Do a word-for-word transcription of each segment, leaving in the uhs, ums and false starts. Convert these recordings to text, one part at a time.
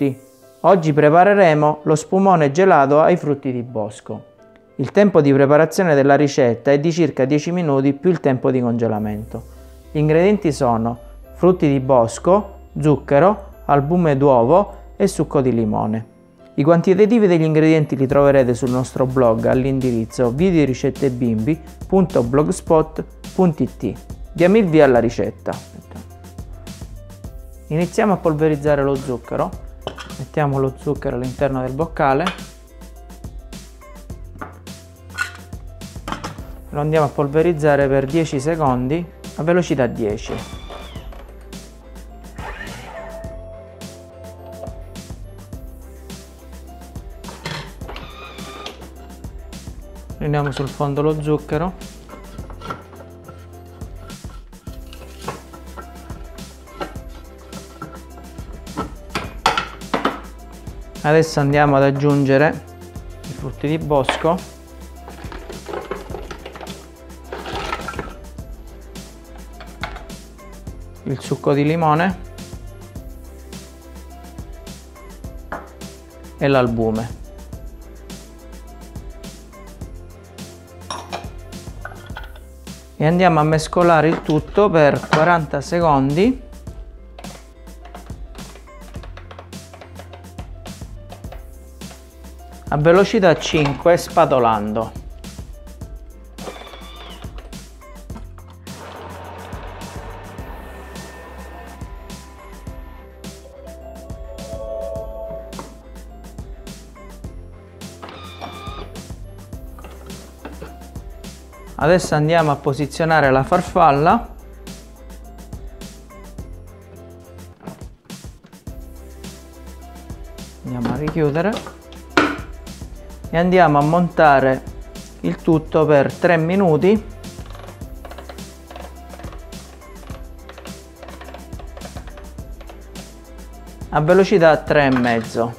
tutti! Oggi prepareremo lo spumone gelato ai frutti di bosco. Il tempo di preparazione della ricetta è di circa dieci minuti più il tempo di congelamento. Gli ingredienti sono frutti di bosco, zucchero, albume d'uovo e succo di limone. I quantitativi degli ingredienti li troverete sul nostro blog all'indirizzo videoricettebimbi punto blogspot punto it. Diamo il via alla ricetta. Iniziamo a polverizzare lo zucchero. Mettiamo lo zucchero all'interno del boccale. Lo andiamo a polverizzare per dieci secondi a velocità dieci. Prendiamo sul fondo lo zucchero. Adesso andiamo ad aggiungere i frutti di bosco. Il succo di limone e l'albume. E andiamo a mescolare il tutto per quaranta secondi a velocità cinque spatolando. Adesso andiamo a posizionare la farfalla. Andiamo a richiudere. E andiamo a montare il tutto per tre minuti a velocità tre e mezzo.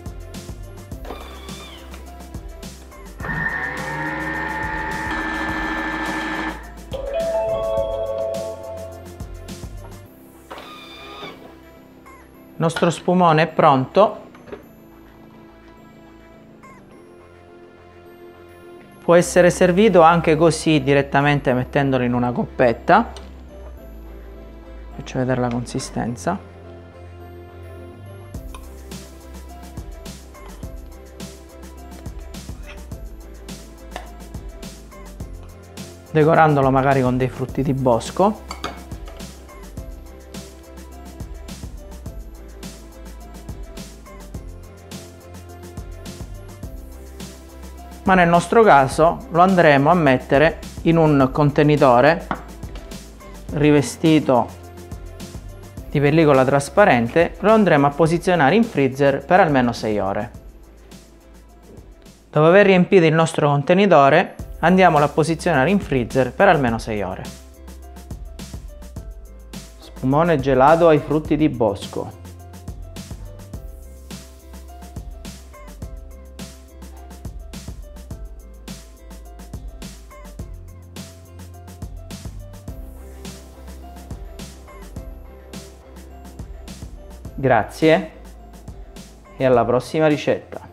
Il nostro spumone è pronto. Può essere servito anche così, direttamente mettendolo in una coppetta. Faccio vedere la consistenza. Decorandolo magari con dei frutti di bosco. Ma nel nostro caso lo andremo a mettere in un contenitore rivestito di pellicola trasparente. Lo andremo a posizionare in freezer per almeno sei ore. Dopo aver riempito il nostro contenitore, andiamolo a posizionare in freezer per almeno sei ore. Spumone gelato ai frutti di bosco. Grazie e alla prossima ricetta.